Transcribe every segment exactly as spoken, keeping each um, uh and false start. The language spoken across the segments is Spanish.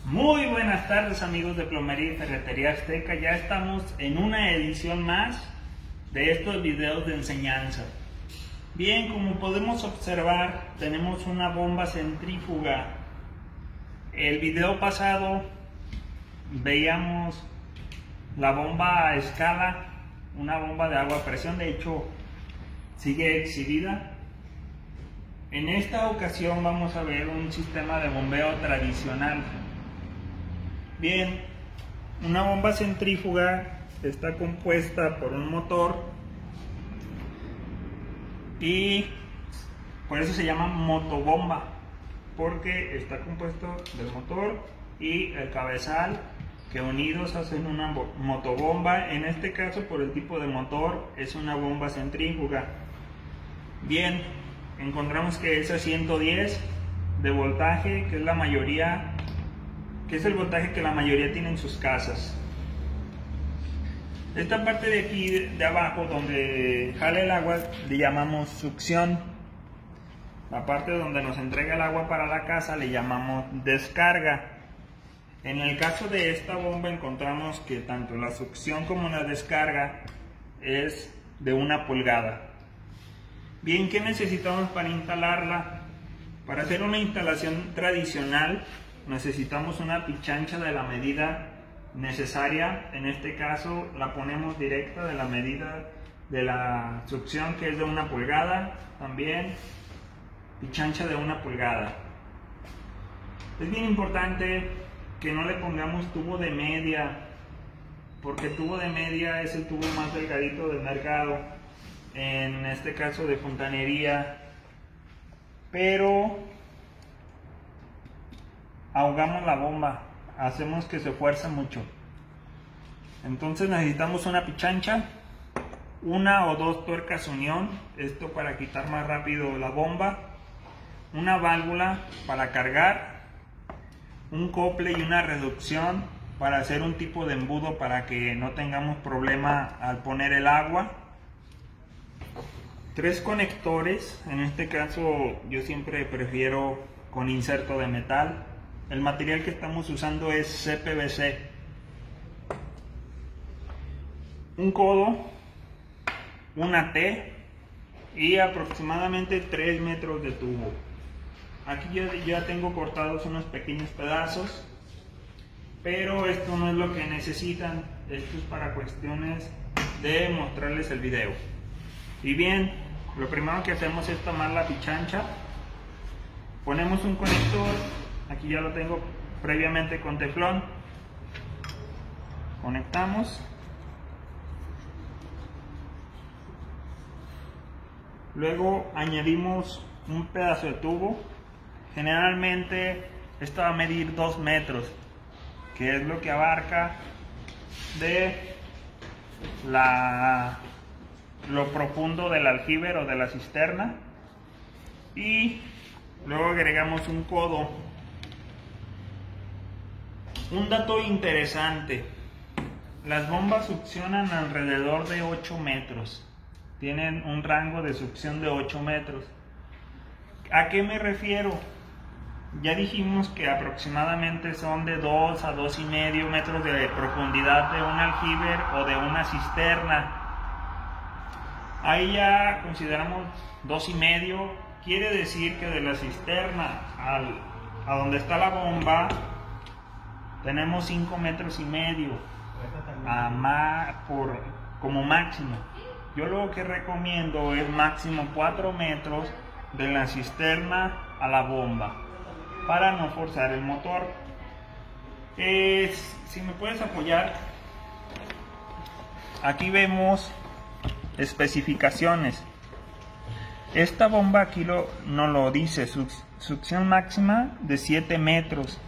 Muy buenas tardes, amigos de Plomería y Ferretería Azteca. Ya estamos en una edición más de estos videos de enseñanza. Bien, como podemos observar, tenemos una bomba centrífuga. El video pasado veíamos la bomba a escala, una bomba de agua a presión, de hecho sigue exhibida. En esta ocasión vamos a ver un sistema de bombeo tradicional. Bien, una bomba centrífuga está compuesta por un motor y por eso se llama motobomba, porque está compuesto del motor y el cabezal, que unidos hacen una motobomba. En este caso, por el tipo de motor, es una bomba centrífuga. Bien, encontramos que es a ciento diez de voltaje, que es la mayoría que es el voltaje que la mayoría tiene en sus casas. Esta parte de aquí de abajo donde jala el agua le llamamos succión. La parte donde nos entrega el agua para la casa le llamamos descarga. En el caso de esta bomba encontramos que tanto la succión como la descarga es de una pulgada. Bien, ¿qué necesitamos para instalarla? Para hacer una instalación tradicional necesitamos una pichancha de la medida necesaria. En este caso la ponemos directa de la medida de la succión, que es de una pulgada. También pichancha de una pulgada. Es bien importante que no le pongamos tubo de media, porque tubo de media es el tubo más delgadito del mercado, en este caso de fontanería, pero ahogamos la bomba, hacemos que se fuerce mucho. Entonces necesitamos una pichancha, una o dos tuercas unión, esto para quitar más rápido la bomba, una válvula para cargar, un cople y una reducción para hacer un tipo de embudo para que no tengamos problema al poner el agua, tres conectores. En este caso yo siempre prefiero con inserto de metal. El material que estamos usando es C P V C. Un codo, una T y aproximadamente tres metros de tubo. Aquí yo ya tengo cortados unos pequeños pedazos, pero esto no es lo que necesitan. Esto es para cuestiones de mostrarles el video. Y bien, lo primero que hacemos es tomar la pichancha, ponemos un conector. Aquí ya lo tengo previamente con teflón. Conectamos. Luego añadimos un pedazo de tubo. Generalmente esto va a medir dos metros, que es lo que abarca de la, lo profundo del aljibe o de la cisterna. Y luego agregamos un codo. Un dato interesante: las bombas succionan alrededor de ocho metros, tienen un rango de succión de ocho metros. ¿A qué me refiero? Ya dijimos que aproximadamente son de dos a dos y medio metros de profundidad de un aljibe o de una cisterna. Ahí ya consideramos dos y medio, quiere decir que de la cisterna al, a donde está la bomba tenemos cinco metros y medio a más por, como máximo. Yo lo que recomiendo es máximo cuatro metros de la cisterna a la bomba para no forzar el motor. Eh, si me puedes apoyar, aquí vemos especificaciones. Esta bomba aquí lo, no lo dice, succión máxima de siete metros.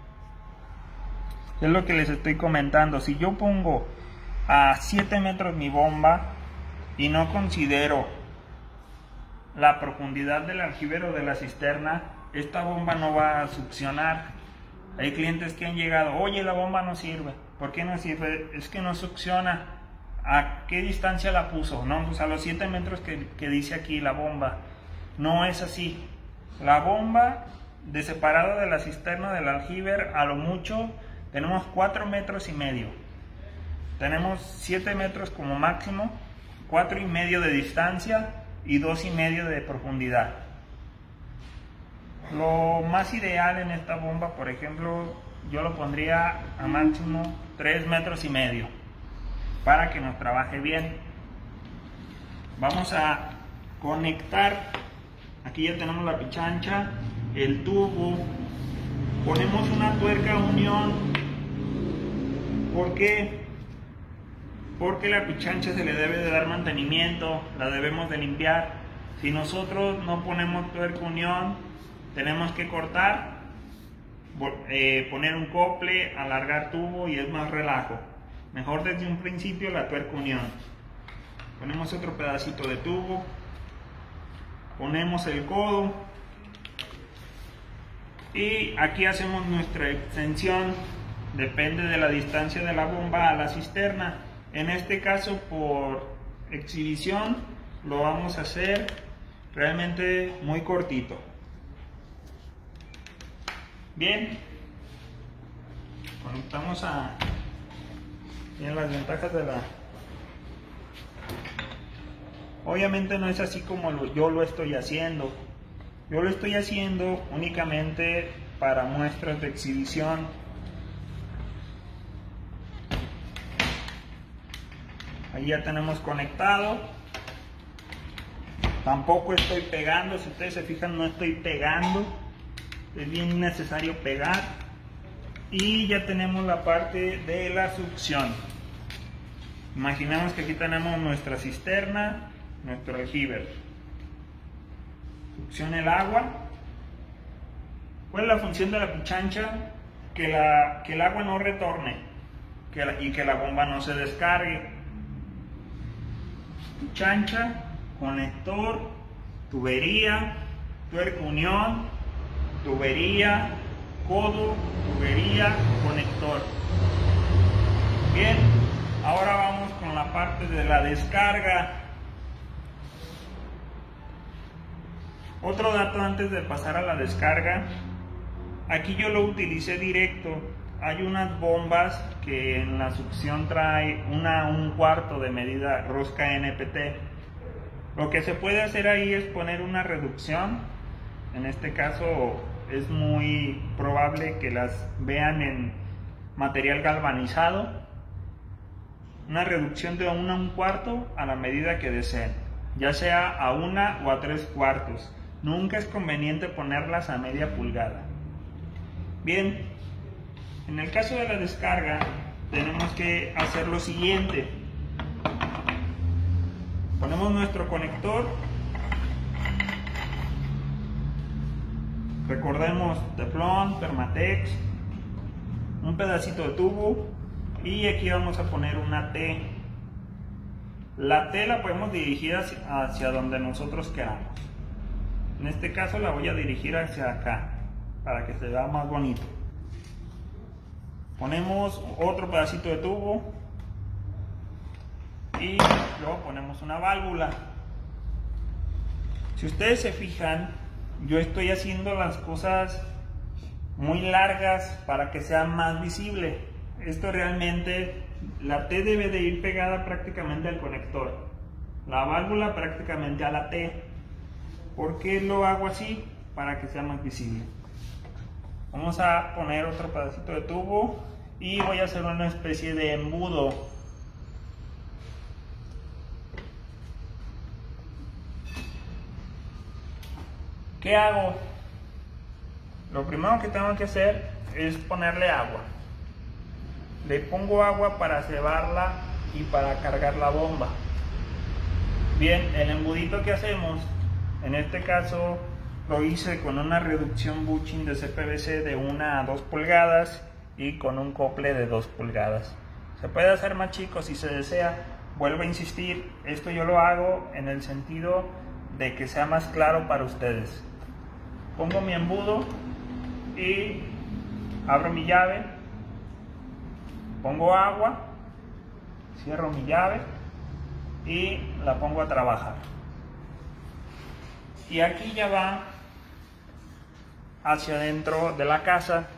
Es lo que les estoy comentando. Si yo pongo a siete metros mi bomba y no considero la profundidad del aljibe o de la cisterna, esta bomba no va a succionar. Hay clientes que han llegado: oye, la bomba no sirve. ¿Por qué no sirve? Es que no succiona. ¿A qué distancia la puso? No, pues a los siete metros que, que dice aquí la bomba. No es así. La bomba de separado de la cisterna del aljiber, a lo mucho tenemos cuatro metros y medio. Tenemos siete metros como máximo, cuatro y medio de distancia y dos y medio de profundidad. Lo más ideal en esta bomba, por ejemplo, yo lo pondría a máximo tres metros y medio para que nos trabaje bien. Vamos a conectar, aquí ya tenemos la pichancha, el tubo, ponemos una tuerca unión. ¿Por qué? Porque la pichancha se le debe de dar mantenimiento, la debemos de limpiar. Si nosotros no ponemos tuerca unión, tenemos que cortar, eh, poner un cople, alargar tubo y es más relajo. Mejor desde un principio la tuerca unión. Ponemos otro pedacito de tubo, ponemos el codo y aquí hacemos nuestra extensión. Depende de la distancia de la bomba a la cisterna. En este caso, por exhibición, lo vamos a hacer realmente muy cortito. Bien, conectamos a bien las ventajas de la. Obviamente no es así como lo, yo lo estoy haciendo. Yo lo estoy haciendo únicamente para muestras de exhibición. Ahí ya tenemos conectado. Tampoco estoy pegando, si ustedes se fijan, no estoy pegando. Es bien necesario pegar. Y ya tenemos la parte de la succión. Imaginemos que aquí tenemos nuestra cisterna, nuestro aljiber. Succiona el agua. ¿Cuál es la función de la pichancha? Que, la, que el agua no retorne que la, y que la bomba no se descargue. Pichancha, conector, tubería, tuerca unión, tubería, codo, tubería, conector. Bien, ahora vamos con la parte de la descarga. Otro dato antes de pasar a la descarga, aquí yo lo utilicé directo. Hay unas bombas que en la succión trae una, un cuarto de medida rosca N P T. Lo que se puede hacer ahí es poner una reducción. En este caso es muy probable que las vean en material galvanizado. Una reducción de una a un cuarto a la medida que deseen, ya sea a una o a tres cuartos. Nunca es conveniente ponerlas a media pulgada. Bien, en el caso de la descarga tenemos que hacer lo siguiente. Ponemos nuestro conector. Recordemos teflón, Permatex, un pedacito de tubo y aquí vamos a poner una T. La T la podemos dirigir hacia, hacia donde nosotros queramos. En este caso la voy a dirigir hacia acá para que se vea más bonito. Ponemos otro pedacito de tubo y luego ponemos una válvula. Si ustedes se fijan, yo estoy haciendo las cosas muy largas para que sea más visible. Esto realmente, la T debe de ir pegada prácticamente al conector, la válvula prácticamente a la T. ¿Por qué lo hago así? Para que sea más visible. Vamos a poner otro pedacito de tubo y voy a hacer una especie de embudo. ¿Qué hago? Lo primero que tengo que hacer es ponerle agua. Le pongo agua para cebarla y para cargar la bomba. Bien, el embudito que hacemos, en este caso lo hice con una reducción bushing de C P V C de una a dos pulgadas y con un cople de dos pulgadas. Se puede hacer más chico si se desea. Vuelvo a insistir, esto yo lo hago en el sentido de que sea más claro para ustedes. Pongo mi embudo y abro mi llave, pongo agua, cierro mi llave y la pongo a trabajar. Y aquí ya va hacia adentro de la casa.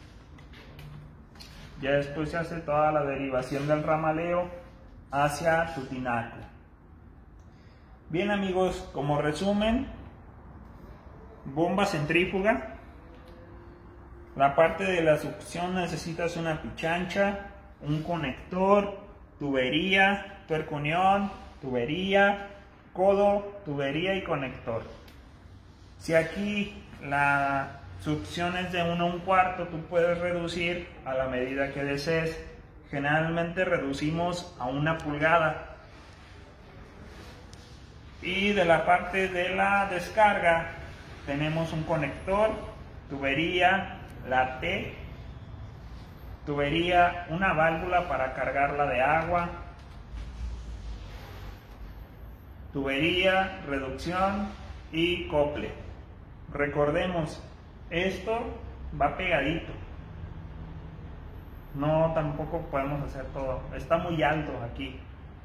Ya después se hace toda la derivación del ramaleo hacia su tinaco. Bien amigos, como resumen, bomba centrífuga. La parte de la succión necesitas una pichancha, un conector, tubería, tuerca unión, tubería, codo, tubería y conector. Si aquí la succión es de uno a un cuarto, tú puedes reducir a la medida que desees. Generalmente reducimos a una pulgada. Y de la parte de la descarga tenemos un conector, tubería, la T, tubería, una válvula para cargarla de agua, tubería, reducción y cople. Recordemos, esto va pegadito. No, tampoco podemos hacer todo. Está muy alto aquí.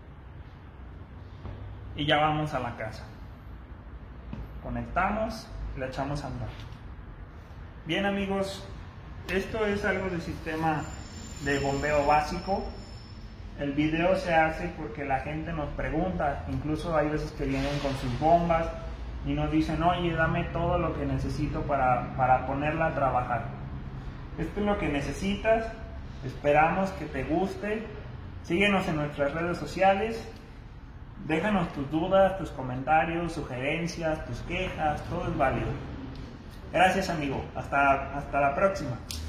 Y ya vamos a la casa. Conectamos y la echamos a andar. Bien amigos, esto es algo del sistema de bombeo básico. El video se hace porque la gente nos pregunta, incluso hay veces que vienen con sus bombas y nos dicen, oye, dame todo lo que necesito para, para ponerla a trabajar. Esto es lo que necesitas, esperamos que te guste. Síguenos en nuestras redes sociales, déjanos tus dudas, tus comentarios, sugerencias, tus quejas, todo es válido. Gracias amigo, hasta, hasta la próxima.